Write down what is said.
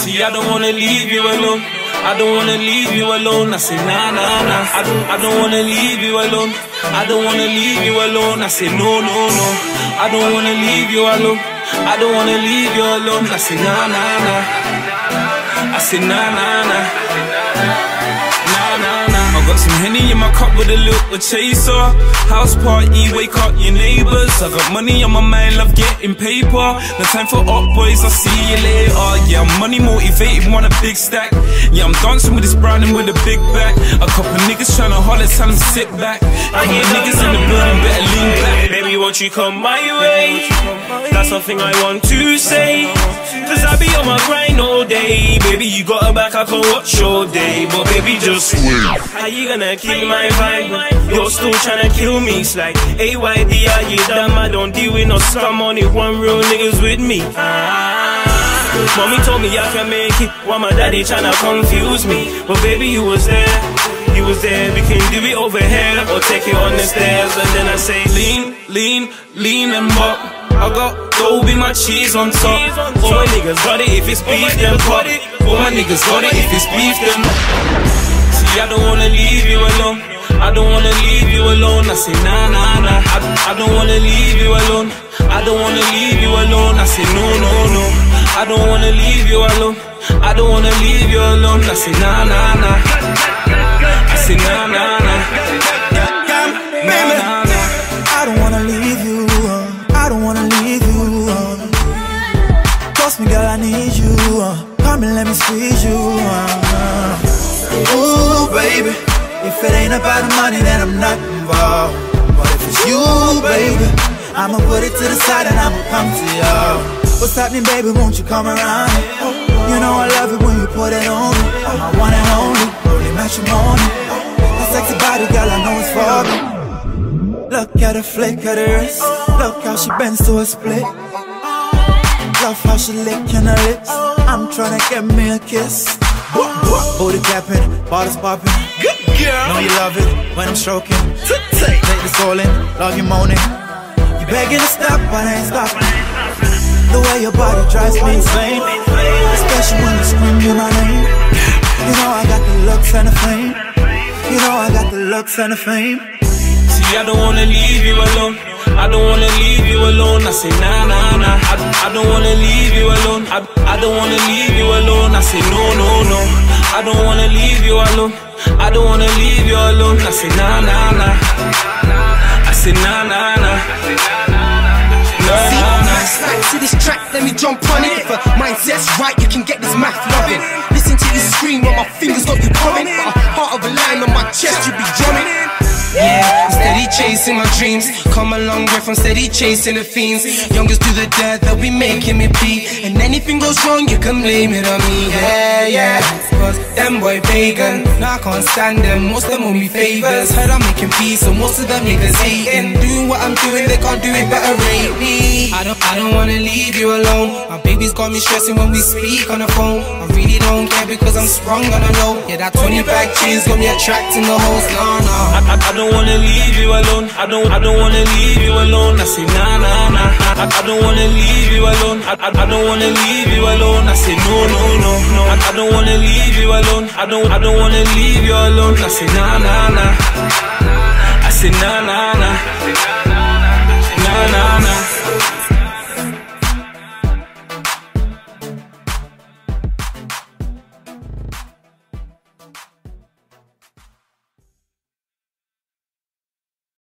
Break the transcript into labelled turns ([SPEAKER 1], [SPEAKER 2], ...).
[SPEAKER 1] See, I don't wanna leave you alone. I don't wanna leave you alone. I say nah, nah, nah. I don't wanna leave you alone. I don't wanna leave you alone. I say no, no, no. I don't wanna leave you alone. I don't wanna leave you alone. I say nah, nah, nah. I say nah, nah, nah. Nah, nah, nah. I got some Henny in my cup with a little chaser. House party, wake up your neighbors. I got money on my mind, love getting paper. No time for up boys, I'll see you later. Yeah, I'm money motivated, want a big stack. Yeah, I'm dancing with this browning with a big back. A couple niggas tryna holler, tell them sit back. Couple niggas in the building, better lean back.
[SPEAKER 2] Baby, won't you come my way? That's something I want to say. Cause I be on my grind all day. Baby, you got a back, I can watch all day. But baby, just wait. How you gonna kill my vibe? You're still tryna kill me. It's like, AYD, are you dumb? I don't deal with no scum, only one real niggas with me. Mommy told me I can make it, while my daddy tryna confuse me. But baby, you was there, you was there. We can do it over here, or take it on the stairs. And then I say, lean, lean, lean and bop. I got dough, be my cheese on top. All my niggas got it, if it's beef, then pop. All my niggas got it, if it's beef, then
[SPEAKER 1] See, I don't wanna leave you alone. I don't wanna leave you alone. I say nah, nah, nah. I don't wanna leave you alone. I don't wanna leave you alone. I say no, no, no. I don't wanna leave you alone. I don't wanna leave you alone. I say nah, nah, nah. I say nah, nah, nah. Nah, nah, nah.
[SPEAKER 3] I don't wanna leave you. I don't wanna leave you. Trust me, girl, I need you. Come and let me squeeze you. Ooh, baby. If it ain't about the money, then I'm not involved. But if it's you, baby, I'ma put it to the side and I'ma come to you. What's happening, baby? Won't you come around? You know I love it when you put it on me. I'm my one and only matrimony. That sexy body, girl, I know it's for me. Look at her flick of the wrist. Look how she bends to a split. Love how she licking her lips. I'm tryna get me a kiss. Booty capping, bottles popping. Know you love it when I'm stroking. Take the soul in, love you moaning. You begging to stop, but I ain't stopping. The way your body drives me insane, especially when you scream my name. You know I got the looks and the fame. You know I got the looks and the fame.
[SPEAKER 1] See, I don't wanna leave you alone. I don't wanna leave you alone. I say nah, nah, nah. I don't wanna leave you alone. I don't wanna leave you alone. I say no, no, no. I don't wanna leave you alone. I don't wanna leave you alone. I say nah, nah, nah. I say nah, nah, nah.
[SPEAKER 4] To this track, let me jump on it. If a mindset's right, you can get this math loving. Listen to you scream while my fingers got you coming. Heart of a lion on my chest, you be drumming. Yeah, I'm steady chasing my dreams. Come a long way from steady chasing the fiends. Youngest do the dirt, they'll be making me pee. And anything goes wrong, you can blame it on me. Yeah, yeah. Cause them boy pagan, now I can't stand them. Most of them owe me favors. Heard I'm making peace, so most of them niggas hating. Doing what I'm doing, they can't do it, better rate me. I don't wanna leave you alone. My baby's got me stressing when we speak on the phone. I really don't care because I'm sprung on the low. Yeah, that 20-bag cheese got me attracting the hoes. No, no.
[SPEAKER 1] I don't wanna leave you alone. I don't wanna leave you alone. I say nah, nah, nah. I don't wanna leave you alone. I don't wanna leave you alone. I say no, no, no, no. I don't wanna leave you alone. I don't wanna leave you alone. I say nah, nah, nah. I say nah, nah, nah. Nah, nah, nah.